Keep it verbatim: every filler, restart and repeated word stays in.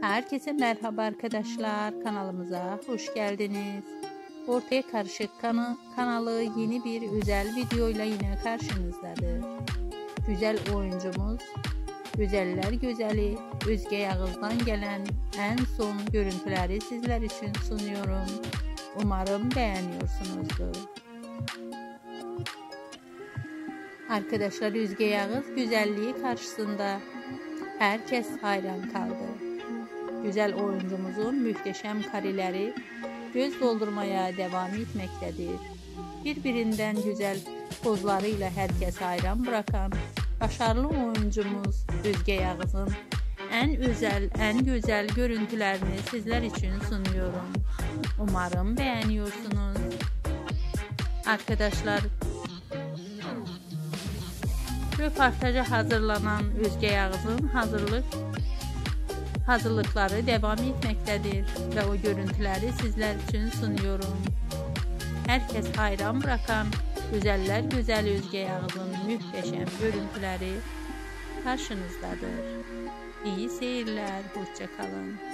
Herkese merhaba arkadaşlar, kanalımıza hoş geldiniz. Ortaya Karışık kanı, kanalı yeni bir özel videoyla yine karşınızdadır. Güzel oyuncumuz, güzeller güzeli Özge Yağız'dan gelen en son görüntüleri sizler için sunuyorum. Umarım beğeniyorsunuzdur. Arkadaşlar, Özge Yağız güzelliği karşısında herkes hayran kaldı. Güzel oyuncumuzun muhteşem kareleri göz doldurmaya devam etmektedir. Birbirinden güzel pozlarıyla herkes hayran bırakan başarılı oyuncumuz Özge Yağız'ın en özel, en güzel görüntülerini sizler için sunuyorum. Umarım beğeniyorsunuz. Arkadaşlar, röportaja hazırlanan Özge Yağız'ın hazırlık hazırlıkları devam etmektedir ve o görüntüleri sizler için sunuyorum. Herkes hayran bırakan güzeller güzel Özge Yağız'ın muhteşem görüntüleri karşınızdadır. İyi seyirler, hoşça kalın.